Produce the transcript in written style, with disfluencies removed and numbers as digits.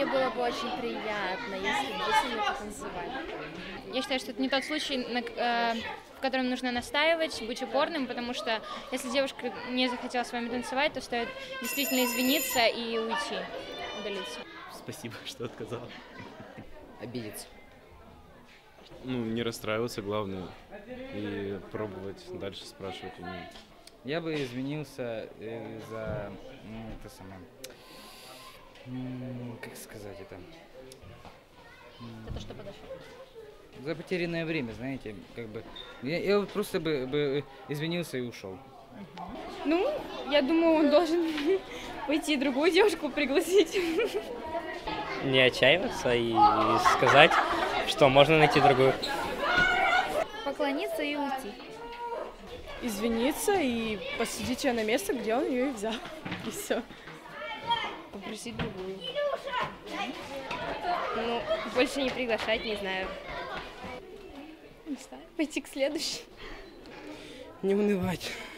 мне было бы очень приятно, если бы вы сильно потанцевали. Я считаю, что это не тот случай, в котором нужно настаивать, быть упорным, потому что если девушка не захотела с вами танцевать, то стоит действительно извиниться и уйти, удалиться. Спасибо, что отказал. Обидеться. Ну, не расстраиваться, главное, и пробовать дальше спрашивать у нее. Я бы извинился за это самое. Как сказать это? Это что подошло? За потерянное время, знаете, как бы. Я вот просто бы извинился и ушел. Ну, я думаю, он должен пойти другую девушку пригласить. Не отчаиваться и сказать, что можно найти другую. Поклониться и уйти. Извиниться и посадить ее на место, где он ее и взял. И все. Попросить другую. Ну, больше не приглашать, не знаю. Не знаю, пойти к следующей. Не унывать.